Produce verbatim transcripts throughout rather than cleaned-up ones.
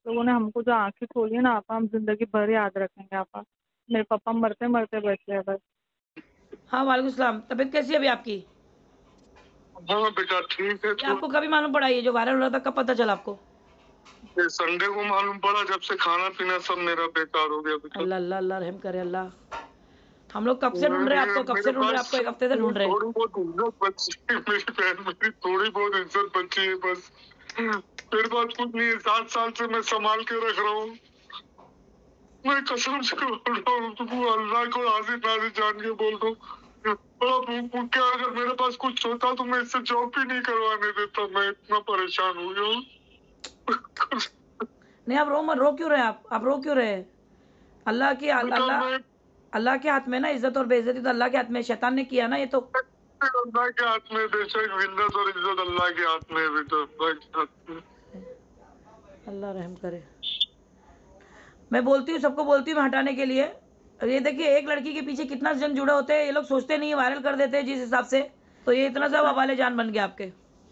लोगों ने हमको जो आंखें खोली है ना आपा, हम जिंदगी भर याद रखेंगे आपा। मेरे पापा मरते मरते बचे हैं बस। हाँ वालेकुम सलाम। तबीयत कैसी है अभी आपकी? हाँ बेटा ठीक है। ये तो आपको कभी मालूम पड़ा ये जो वायरल हो रहा था, कब पता चला आपको? ये संडे को मालूम पड़ा, जब से खाना पीना सब मेरा बेकार हो गया बेटा। अल्लाह अल्लाह अल्लाह रहम करे अल्लाह। हम लोग कब से ढूंढ रहे हैं मेरे आपको, कब से मेरे ढूंढ रहे हैं पास आपको, एक हफ्ते से ढूंढ रहे हैं। थोड़ी बहुत इज्जत बची है मेरी बहन, मेरी थोड़ी बहुत इज्जत बची है बस। मेरे पास कुछ नहीं है, सात साल से मैं संभाल के रख रहा हूँ। मैं कसम से बोल रहा हूँ, तुमको अल्लाह को हाजिर नाजिर जान के बोल रहा हूँ। बड़ा भूख भूख के, अगर मेरे पास कुछ होता तो मैं इससे जॉब भी नहीं करवाने देता। मैं इतना परेशान हो गया हूँ। नहीं आप रो मत, रो क्यों रहे आप आप रो क्यों रहे? अल्लाह की बेटा अल्लाह मैं अल्लाह के हाथ में ना, इज्जत और बेइज्जती तो अल्लाह के हाथ में, शैतान ने किया ना ये तो। अल्लाह के हाथ में, बेशक इज्जत और इज्जत अल्लाह के हाथ में है बेटा, अल्लाह के हाथ में। अल्लाह रहम करे। मैं बोलती हूँ, सबको बोलती हूँ मैं हटाने के लिए। और ये देखिए एक लड़की के पीछे कितना जन जुड़े होते हैं, ये लोग सोचते नहीं है, वायरल कर देते हैं जिस हिसाब से। तो ये इतना सब हवाले जान बन गया आपके।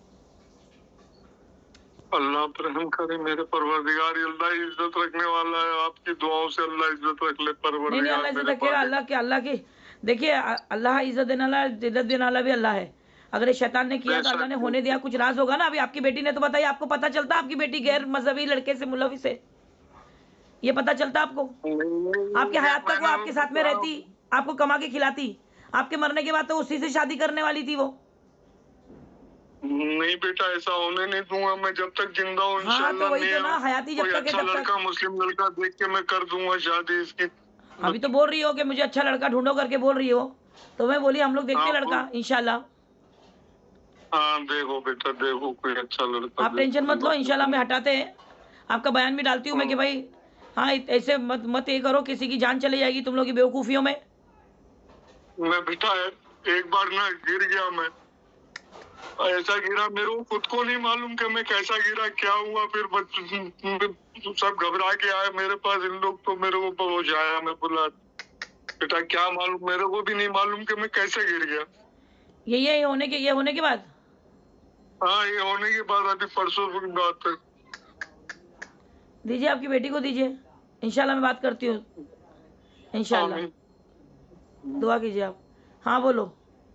अल्लाह पर रहम करे मेरे परवरदिगार, अल्लाह इज्जत रखने वाला है। आपकी दुआओं से अल्लाह इज्जत रख ले नहीं नहीं अल्लाह परवरदिगार इज्जत मेरे रखेगा। पास। अल्लाह के अल्लाह की देखिए, अल्लाह इज्जत देने वाला, इज्जत देने वाला भी अल्लाह है। अगर ये शैतान ने किया तो अल्लाह ने होने दिया। कुछ राज होगा ना। अभी आपकी बेटी ने तो बताइए, आपको पता चलता आपकी बेटी गैर मजहबी लड़के से मुलविस है, ये पता चलता आपको? आपके हयात तक वो आपके साथ में रहती, आपको कमा के खिलाती। आपके मरने के बाद तो उसी से शादी करने वाली थी वो। नहीं बेटा, ऐसा होने नहीं दूंगा मैं जब तक जिंदा हूँ। हाँ तो इंशाल्लाह वही तो ना, नहीं, हयाती जब कोई तक है अच्छा तब तक। लड़का, मुस्लिम लड़का देख के मैं कर दूंगा शादी इसकी। अभी तो बोल रही हो कि मुझे अच्छा लड़का ढूंढो करके बोल रही हो, तो मैं बोली हम लोग देखते हाँ, लड़का इंशाल्लाह। हाँ देखो बेटा, देखो कोई अच्छा लड़का। आप टेंशन मत लो, इंशाल्लाह मैं हटाते हैं। आपका बयान भी डालती हूँ मैं कि भाई हाँ ऐसे मत मत ये करो, किसी की जान चली जाएगी तुम लोग की बेवकूफ़ियों में। मैं बेटा एक बार ना गिर गया, मैं ऐसा गिरा, मेरे को खुद को नहीं मालूम कि मैं कैसा गिरा, क्या हुआ। फिर सब घबरा के आए मेरे पास, इन लोग तो मेरे को पहुंचाया। मैं बोला बेटा क्या मालूम, मेरे को भी नहीं मालूम कि मैं कैसे गिर गया। ये ये होने के ये होने के बाद हाँ ये होने के बाद अभी परसों की बात है। दीजिए आपकी बेटी को दीजिए, इंशाल्लाह मैं बात करती हूँ इंशाल्लाह। दुआ कीजिए आप। हाँ बोलो।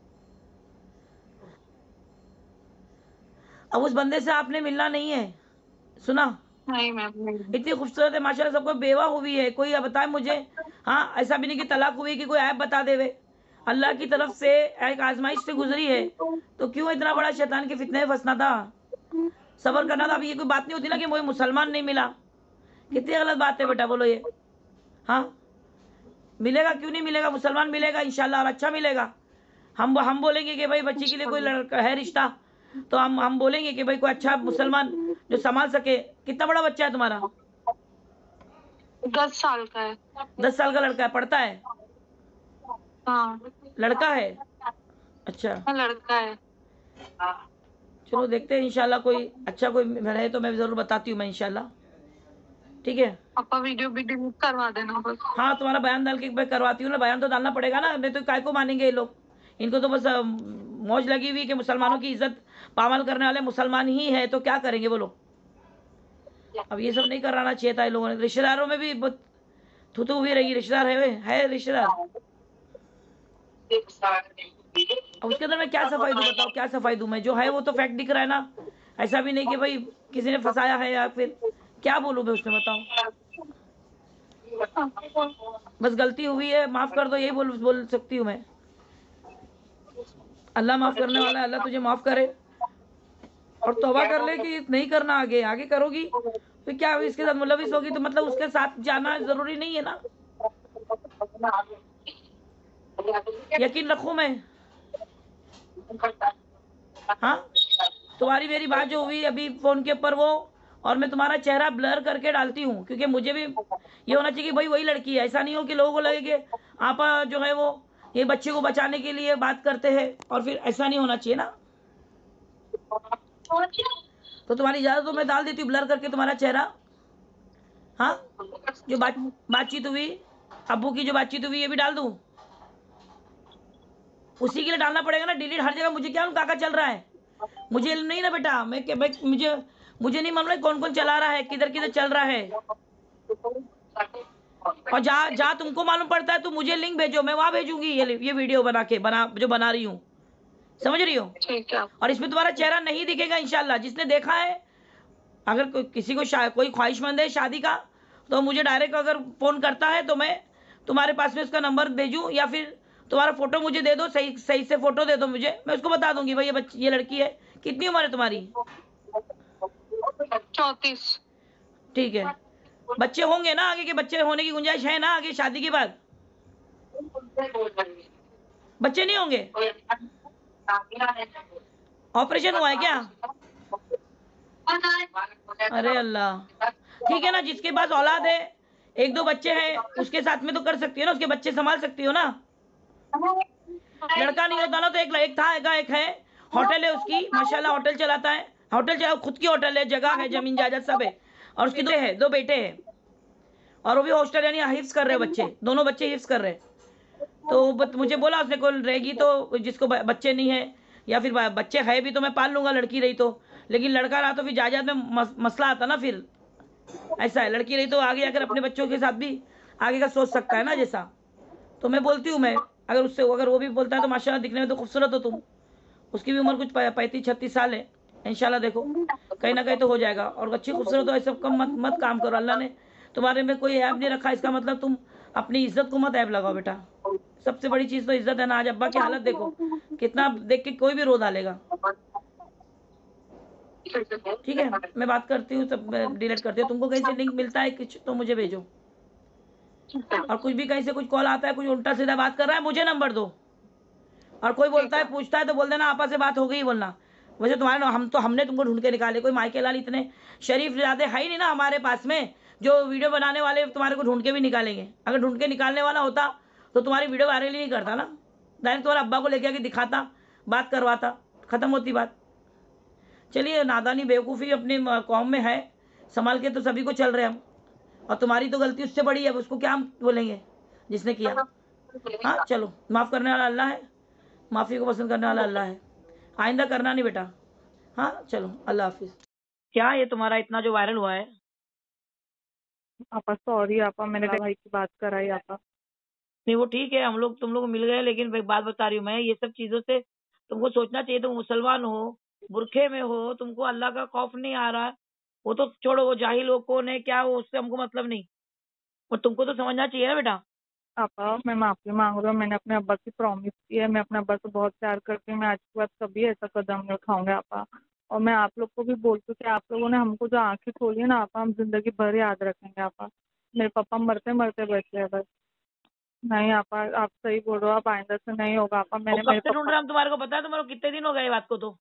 अब उस बंदे से आपने मिलना नहीं है, सुना? नहीं मैम, इतनी खूबसूरत है माशाल्लाह, सबको बेवा हुई है। कोई बताए मुझे, हाँ ऐसा भी नहीं कि तलाक हुई कि कोई ऐप बता देवे। अल्लाह की तरफ से एक आजमाइश से गुजरी है, तो क्यों इतना बड़ा शैतान के फितने में फंसना था? सब्र करना था। अब ये कोई बात नहीं होती ना कि मुझे मुसलमान नहीं मिला। कितनी गलत बात है बेटा, बोलो ये। हाँ मिलेगा, क्यों नहीं मिलेगा, मुसलमान मिलेगा इंशाल्लाह, और अच्छा मिलेगा। हम हम बोलेंगे कि भाई बच्ची के लिए कोई लड़का है रिश्ता, तो हम हम बोलेंगे कि भाई कोई अच्छा मुसलमान जो संभाल सके। कितना बड़ा बच्चा है तुम्हारा? दस साल का है। दस साल का लड़का है, पढ़ता है? हाँ लड़का है, अच्छा लड़का है। चलो देखते हैं इंशाल्लाह, कोई अच्छा कोई रहे तो मैं ज़रूर बताती हूँ मैं इंशाल्लाह, ठीक है? पापा वीडियो भी डिलीट करवा देना बस। हाँ तुम्हारा बयान डाल के मैं करवाती हूँ ना, बयान तो डालना पड़ेगा ना, नहीं तो काय को मानेंगे ये लोग। इनको तो बस अ, मौज लगी हुई कि मुसलमानों की इज्जत पामाल करने वाले मुसलमान ही है, तो क्या करेंगे वो लोग। अब ये सब नहीं कराना चाहिए था इन लोगों ने। रिश्तेदारों में भी बहुत थुतू हुई रही। रिश्तेदार है वे है रिश्तेदार, अब उसके अंदर मैं क्या सफाई दूँ बताओ, क्या सफाई दूँ मैं? जो है वो तो फैक्ट दिख रहा है ना। ऐसा भी नहीं कि भाई किसी ने फंसाया है, या फिर क्या बोलूँ मैं उसमें, बताओ। बस गलती हुई है, माफ़ कर दो, यही बोल बोल सकती हूँ मैं। अल्लाह माफ़ करने वाला है, अल्लाह तुझे माफ़ करे। और तौबा कर ले कि नहीं करना, आगे आगे करोगी तो क्या इसके साथ मुलविस होगी तो मतलब उसके साथ जाना ज़रूरी नहीं है ना। यकीन रखूँ मैं। हाँ तुम्हारी मेरी बात जो हुई अभी फ़ोन के ऊपर, वो और मैं तुम्हारा चेहरा ब्लर करके डालती हूँ, क्योंकि मुझे भी ये होना चाहिए कि भाई वही लड़की है। ऐसा नहीं हो कि लोगों को लगे कि आपा जो है वो ये बच्चे को बचाने के लिए बात करते हैं, और फिर ऐसा नहीं होना चाहिए ना। तो तुम्हारी इजाज़त तो मैं डाल देती हूँ ब्लर करके तुम्हारा चेहरा। हाँ जो बात बातचीत हुई, अब्बू की जो बातचीत हुई, ये भी डाल दूँ? उसी के लिए डालना पड़ेगा ना, डिलीट हर जगह। मुझे क्या उन काका चल रहा है, मुझे इल्म नहीं ना बेटा। मैं, मैं मुझे मुझे नहीं मालूम है कौन कौन चला रहा है, किधर किधर चल रहा है। और जहाँ जहाँ तुमको मालूम पड़ता है तो मुझे लिंक भेजो, मैं वहां भेजूंगी ये ये वीडियो बना के बना जो बना रही हूँ, समझ रही हो। ठीक है। और इसमें तुम्हारा चेहरा नहीं दिखेगा इंशाल्लाह। जिसने देखा है, अगर को, किसी को कोई ख्वाहिशमंद है शादी का, तो मुझे डायरेक्ट अगर फोन करता है तो मैं तुम्हारे पास में उसका नंबर भेजूं, या फिर तुम्हारा फोटो मुझे दे दो, सही सही से फोटो दे दो मुझे, मैं उसको बता दूंगी भाई ये बच्ची ये लड़की है। कितनी उम्र है तुम्हारी? चौतीस। ठीक है। बच्चे होंगे ना आगे के? बच्चे होने की गुंजाइश है ना आगे शादी के बाद? बच्चे नहीं होंगे? ऑपरेशन हुआ है क्या? अरे अल्लाह। ठीक है ना, जिसके पास औलाद है, एक दो बच्चे हैं, उसके साथ में तो कर सकती हो ना, उसके बच्चे संभाल सकती हो ना। लड़का नहीं होता ना तो एक एक था एक, एक है, होटल है उसकी, माशाल्लाह होटल चलाता है, होटल चला, खुद की होटल है, जगह है, जमीन जायदाद सब है, और उसकी दो है, दो बेटे हैं, और वो भी हॉस्टल यानी हिफ्स कर रहे हैं बच्चे, दोनों बच्चे हिफ्स कर रहे हैं। तो बत, मुझे बोला उसने कोई रहेगी तो जिसको बच्चे नहीं है, या फिर बच्चे है भी तो मैं पाल लूंगा लड़की रही तो, लेकिन लड़का रहा तो फिर जायदाद में मस, मसला आता ना फिर। ऐसा है, लड़की रही तो आगे जाकर अपने बच्चों के साथ भी आगे का सोच सकता है ना जैसा। तो मैं बोलती हूँ, मैं अगर उससे अगर वो भी बोलता है तो माशाल्लाह दिखने में तो खूबसूरत हो तुम, उसकी भी उम्र कुछ पैंतीस छत्तीस साल है, इंशाल्लाह देखो कहीं ना कहीं तो हो जाएगा। और अच्छी खूबसूरत हो, ऐसा कम मत मत काम करो। अल्लाह ने तुम्हारे में कोई ऐब नहीं रखा, इसका मतलब तुम अपनी इज्जत को मत ऐब लगाओ बेटा। सबसे बड़ी चीज तो इज्जत है ना। आज अब्बा की हालत देखो, कितना देख के कोई भी रो डालेगा। ठीक है, मैं बात करती हूँ, सब डिलीट करती हूँ। तुमको कहीं से लिंक मिलता है कुछ तो मुझे भेजो, और कुछ भी कहीं से कुछ कॉल आता है, कुछ उल्टा सीधा बात कर रहा है, मुझे नंबर दो। और कोई बोलता है पूछता है तो बोल देना आपस से बात हो गई बोलना। वैसे तुम्हारे हम तो हमने तुमको ढूंढ के निकाले, कोई माइके लाल इतने शरीफ ज्यादा है ही नहीं ना हमारे पास में जो वीडियो बनाने वाले तुम्हारे को ढूंढ के भी निकालेंगे। अगर ढूंढ के निकालने वाला होता तो तुम्हारी वीडियो वायरल ही नहीं करता ना, डायरेक्ट तुम्हारे अब्बा को लेके आके दिखाता, बात करवाता, खत्म होती बात। चलिए, नादानी बेवकूफ़ी अपने कौम में है, संभाल के तो सभी को चल रहे हम, और तुम्हारी तो गलती उससे बड़ी है, उसको क्या हम बोलेंगे जिसने किया। हाँ चलो, माफ़ करने वाला अल्लाह है, माफ़ी को पसंद करने वाला अल्लाह है, आइंदा करना नहीं बेटा। हाँ चलो, अल्लाह हाफिज। क्या ये तुम्हारा इतना जो वायरल हुआ है? आपा सॉरी आपा, मैंने भाई की बात कराई आपा। नहीं वो ठीक है, हम लोग तुम लोग मिल गए, लेकिन एक बात बता रही हूँ मैं, ये सब चीज़ों से तुमको सोचना चाहिए। तुम मुसलमान हो, बुरखे में हो, तुमको अल्लाह का खौफ नहीं आ रहा है, वो तो छोड़ो, वो जाहिल लोग कौन है क्या हो उससे हमको मतलब नहीं, और तुमको तो समझना चाहिए ना बेटा। पापा मैं माफ़ी मांग रहा हूँ, मैंने अपने अब्बा की प्रॉमिस की है, मैं अपने अब्बा से बहुत प्यार करती हूँ, मैं आज के बाद कभी ऐसा कदम नहीं उठाऊंगा आपा। और मैं आप लोग को भी बोलती हूँ कि आप लोगों ने हमको जो आंखें खोली है ना आपा, हम जिंदगी भर याद रखेंगे आपा। मेरे पापा मरते मरते बचे हैं बस। नहीं आपा, आप सही बोल रहे हो, आप आइंदा से नहीं होगा आपा। और मैंने कब मेरे से ढूंढ पापा रहे हम तुम्हारे को पता है तुम्हारे को कितने दिन हो गए ये बात को? तो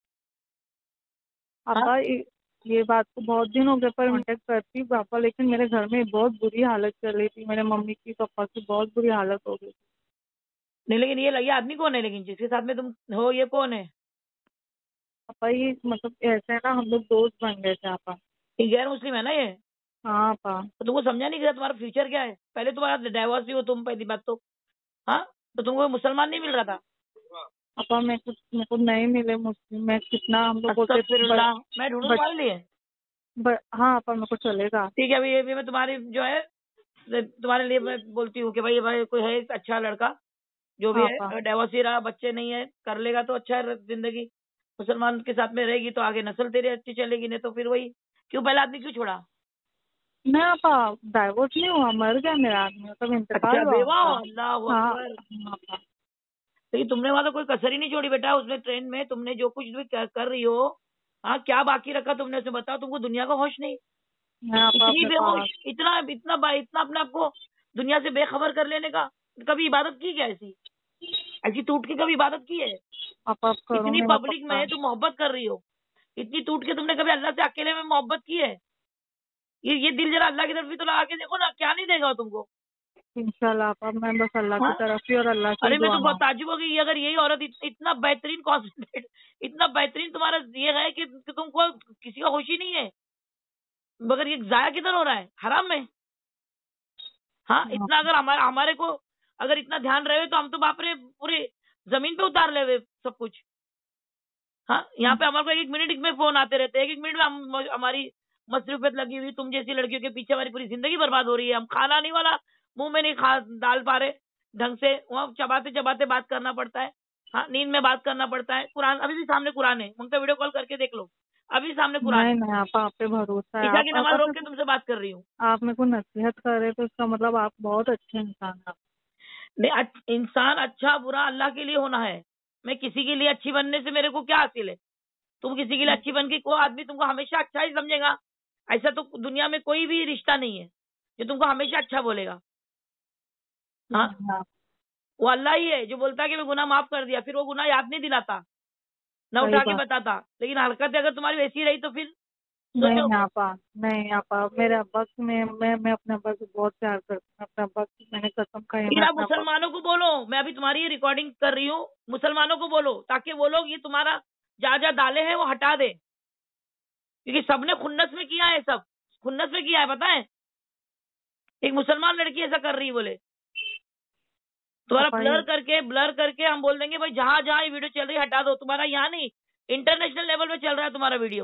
आपा ये ये बात को बहुत दिन हो गए पर कांटेक्ट करती पापा, लेकिन मेरे घर में बहुत बुरी हालत चल रही थी, मेरे मम्मी की पापा की बहुत बुरी हालत हो गई। नहीं, लेकिन ये ये आदमी कौन है, लेकिन जिसके साथ में तुम हो ये कौन है? पापा ये मतलब ऐसे है ना, हम लोग दोस्त बन गए थे आपा। ये गैर मुस्लिम है ना ये? हाँ पा। तो तुमको समझा नहीं गया तुम्हारा फ्यूचर क्या है? पहले तुम्हारा डाइवोर्स ही हो तुम, पहली बात तो। हाँ, तो तुमको मुसलमान नहीं मिल रहा था? पापा मेरे को मेरे को नहीं मिले मुस्लिम, मैं कितना हम लोग बोलते थे अस्तगफिरुल्लाह, मैं ढूंढूं बट, तुम्हारे लिए? बट हाँ पापा मेरे को चलेगा। ठीक है, अभी ये भी मैं तुम्हारी जो है तुम्हारे लिए मैं बोलती हूँ कि भाई भाई कोई है अच्छा लड़का जो भी हाँ है, पा। अगर डाइवोर्स ही रहा, बच्चे नहीं है, कर लेगा तो अच्छा है, जिंदगी मुसलमान के साथ में रहेगी तो आगे नस्ल तेरी अच्छी चलेगी, नहीं तो फिर वही क्यों पहला आदमी क्यों छोड़ा? नहीं पापा, डाइवोर्स नहीं हुआ, मर गया मेरा आदमी, मतलब इंतकाल अच्छा, हुआ बेवा हो, उनका। अल्लाह हाँ अकबर। हाँ पा। लेकिन तुमने वहां तो कोई कसर ही नहीं छोड़ी बेटा, उसमें ट्रेन में तुमने जो कुछ भी कर, कर रही हो, हाँ क्या बाकी रखा तुमने उसे? बताओ, तुमको दुनिया का होश नहीं? हाँ पा इतनी अपने बेहोश, पास। इतना इतना बा- इतना अपने आप को दुनिया से बेखबर कर लेने का? कभी इबादत की क्या ऐसी? ऐसी टूट के कभी इबादत की है? पापा अब इतनी करूंगी मैं पब्लिक पक्का। में तुम मोहब्बत कर रही हो, इतनी टूट के तुमने कभी अल्लाह से अकेले में मोहब्बत की है? ये ये दिल जरा अल्लाह की तरफ भी तो लगा के देखो ना, क्या नहीं देगा वो तुमको? इंशाल्लाह पापा, मैं बस अल्लाह की हाँ? तरफ ही और अल्लाह से ही अरे मैं दुआ तो बहुत मांग। ताज्जुब हो गई, अगर यही औरत इत, इतना बेहतरीन कॉन्सेंट्रेट, इतना बेहतरीन तुम्हारा ये है कि, कि तुमको किसी का होश ही नहीं है, मगर ये जाया किधर हो रहा है? हराम में। हाँ, हाँ इतना अगर हमारे हमारे को अगर इतना ध्यान रहे तो हम तो बाप रे पूरे जमीन पे उतार ले सब कुछ। हाँ, यहाँ पे हमारे को एक एक मिनट में फोन आते रहते हैं, एक एक मिनट में हम हमारी मसरूफियत लगी हुई, तुम जैसी लड़कियों के पीछे हमारी पूरी जिंदगी बर्बाद हो रही है। हम खाना नहीं वाला मुंह में नहीं खा डाल पा रहे ढंग से, वहाँ चबाते चबाते बात करना पड़ता है। हाँ, नींद में बात करना पड़ता है। कुरान अभी भी सामने कुरान है, उनका वीडियो कॉल करके देख लो, अभी सामने कुरान नहीं है। नहीं आप आप पे भरोसा है। ईशा आप की आप नमाज रोक आप के तुमसे बात कर रही हूँ। आप मेरे को नसीहत कर रहे तो इसका मतलब आप बहुत अच्छे इंसान हैं। नहीं, अच्छ- इंसान अच्छा बुरा अल्लाह के लिए होना है। मैं किसी के लिए अच्छी बनने से मेरे को क्या हासिल है? तुम किसी के लिए अच्छी बन के, कोई आदमी तुमको हमेशा अच्छा ही समझेगा, ऐसा तो दुनिया में कोई भी रिश्ता नहीं है जो तुमको हमेशा अच्छा बोलेगा। हाँ, हाँ, वो अल्लाह ही है जो बोलता है कि मैं गुनाह माफ कर दिया, फिर वो गुनाह याद नहीं दिलाता, न सही उठा के बात। बताता। लेकिन हरकत अगर तुम्हारी वैसी रही तो फिर नहीं सोचो। आपा, नहीं आपा, मेरे अब्बा की मैं मैं मैं अपने अब्बा से बहुत प्यार करती हूँ। अपने अब्बा की मैंने कसम खाई है, फिर मैं आप अपने अब्बा मुसलमानों को बोलो, मैं अभी तुम्हारी रिकॉर्डिंग कर रही हूँ, मुसलमानों को बोलो ताकि वो लोग ये तुम्हारा जा जा डाले हैं वो हटा दे, क्योंकि सबने खुन्नस में किया है, सब खुन्नस में किया है, पता है। एक मुसलमान लड़की ऐसा कर रही है, बोले तुम्हारा पापा ब्लर ये करके ब्लर करके हम बोल देंगे भाई जहां जहां ये वीडियो चल रही है हटा दो। तुम्हारा यहाँ नहीं, इंटरनेशनल लेवल पे चल रहा है तुम्हारा वीडियो।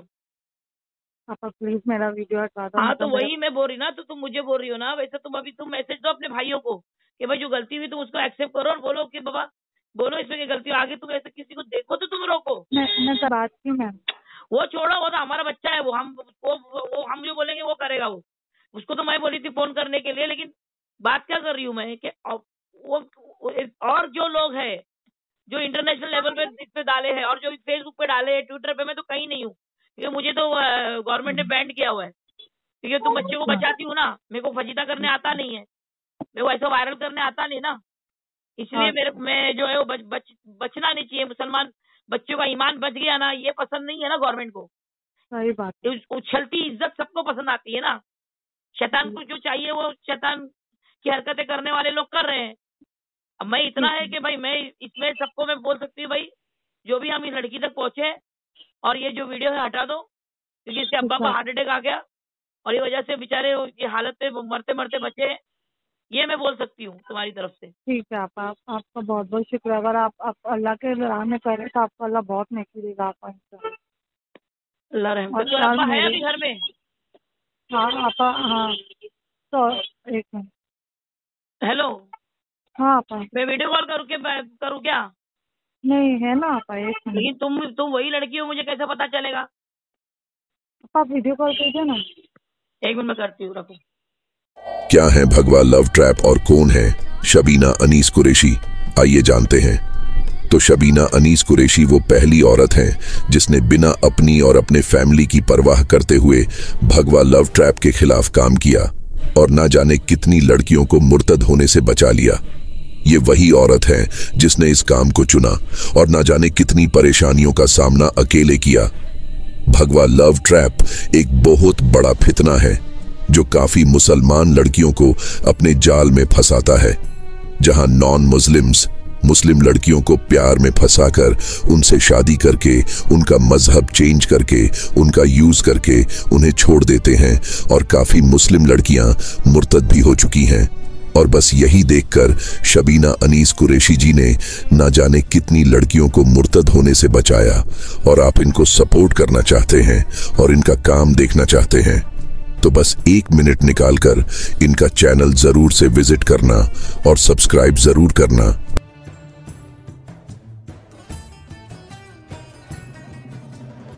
पापा प्लीज मेरा वीडियो हटा दो। हाँ, तो मतलब मेरा वही मैं बोल रही ना, तो तुम मुझे बोल रही हो ना, वैसे तुम अभी तुम मैसेज दो अपने भाइयों को कि भाई जो गलती हुई तुम उसको एक्सेप्ट करो और बोलो कि बाबा बोलो इसमें क्या गलती हो, आगे तुम ऐसे किसी को देखो तो तुम रोको। मैं मैं तो बात की मैम। वो छोड़ो, वो तो हमारा बच्चा है, वो हम वो, वो, वो हम जो बोलेंगे वो करेगा। वो उसको तो मैं बोली थी फोन करने के लिए, लेकिन बात क्या कर रही हूँ मैं कि वो, वो और जो लोग हैं जो इंटरनेशनल लेवल पे इस पे डाले हैं और जो फेसबुक पे डाले हैं, ट्विटर पे, मैं तो कहीं नहीं हूँ क्योंकि मुझे तो गवर्नमेंट ने बैन किया हुआ है। क्योंकि तुम बच्चे को बचाती हूँ ना, मेरे को फजीता करने आता नहीं है, मेरे को ऐसा वायरल करने आता नहीं ना, इसलिए मेरे मैं जो है वो बच, बच, बचना नहीं चाहिए। मुसलमान बच्चों का ईमान बच गया ना, ये पसंद नहीं है ना गवर्नमेंट को। सही बात है। उस- उछलती इज्जत सबको पसंद आती है ना। शैतान को जो चाहिए वो शैतान की हरकतें करने वाले लोग कर रहे हैं। अब मैं इतना है कि भाई मैं इसमें सबको मैं बोल सकती हूँ भाई जो भी हम इस लड़की तक पहुंचे और ये जो वीडियो है हटा दो, क्योंकि इसके अब्बा को हार्ट अटैक आ गया और ये वजह से बेचारे ये हालत पे मरते मरते बचे, ये मैं बोल सकती हूँ तुम्हारी तरफ से। ठीक है आप, आप आपका बहुत बहुत शुक्र। अगर आप, आप अल्लाह के राह में करें तो आपको अल्लाह बहुत नेकी देगा आपका इंसान। अल्लाह रहम और करे। तो आज अब्बा है मेरे अभी घर में? हाँ आपा, हाँ तो एक मिनट। हेलो, हाँ आपा, मैं वीडियो कॉल करूँ के करूँ क्या? नहीं है ना आपा, एक मिनट। लेकिन तुम तुम वही लड़की हो, मुझे कैसे पता चलेगा? आपा आप वीडियो कॉल कीजिए ना। एक मिनट में करती हूँ, रखो। क्या है भगवा लव ट्रैप और कौन है शबीना अनीस कुरैशी, आइए जानते हैं। तो शबीना अनीस कुरैशी वो पहली औरत हैं जिसने बिना अपनी और अपने फैमिली की परवाह करते हुए भगवा लव ट्रैप के खिलाफ काम किया और ना जाने कितनी लड़कियों को मुर्तद होने से बचा लिया। ये वही औरत है जिसने इस काम को चुना और ना जाने कितनी परेशानियों का सामना अकेले किया। भगवा लव ट्रैप एक बहुत बड़ा फितना है जो काफी मुसलमान लड़कियों को अपने जाल में फंसाता है, जहां नॉन मुस्लिम्स मुस्लिम लड़कियों को प्यार में फंसाकर उनसे शादी करके उनका मजहब चेंज करके उनका यूज करके उन्हें छोड़ देते हैं और काफी मुस्लिम लड़कियां मुर्तद भी हो चुकी हैं। और बस यही देखकर शबीना अनीस कुरैशी जी ने ना जाने कितनी लड़कियों को मुर्तद होने से बचाया। और आप इनको सपोर्ट करना चाहते हैं और इनका काम देखना चाहते हैं तो बस एक मिनट निकालकर इनका चैनल जरूर से विजिट करना और सब्सक्राइब जरूर करना।